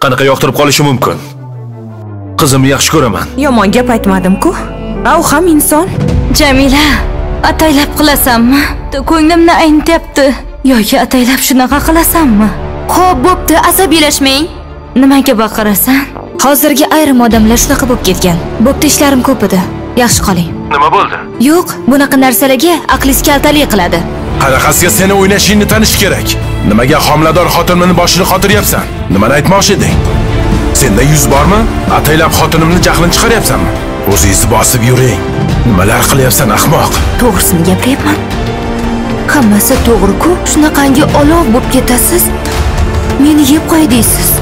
qanaqa yoqtirib qolishi mumkin? Qizimni yaxshi ko'raman. Yomon gap aytmadim-ku. U ham inson. Jamila, ataylab qilasanmi? Ko'nglimni aynityapti. Yoki ataylab shunaqa qilasanmi? Xo'p, bo'pti, asabiylashmang. Nimaga baqirasan? Hozirgi ayrim odamlar shunaqa bo'lib ketgan. Bo'pti, ishlarim ko'p edi. Yaxshi qoling. Nima bo'ldi? Yo'q, bunaqa narsalarga aqlingiz kaltalik qiladi. Qanaqasiga seni o'ynashingni tanish kerak. Nimaga homilador xotinimni boshini qotiryapsan? Nimani aytmoqchi eding? Senda yuz bormi? Ataylab xotinimni jahlini chiqaryapsanmi? O'zingizni bosib yuring. Nimalar qilyapsan, ahmoq? To'g'risini gapiryapman. Hammasi to'g'ri-ku. Shunaqangi olov bo'lib ketasiz. Meni yeb qo'y deysiz.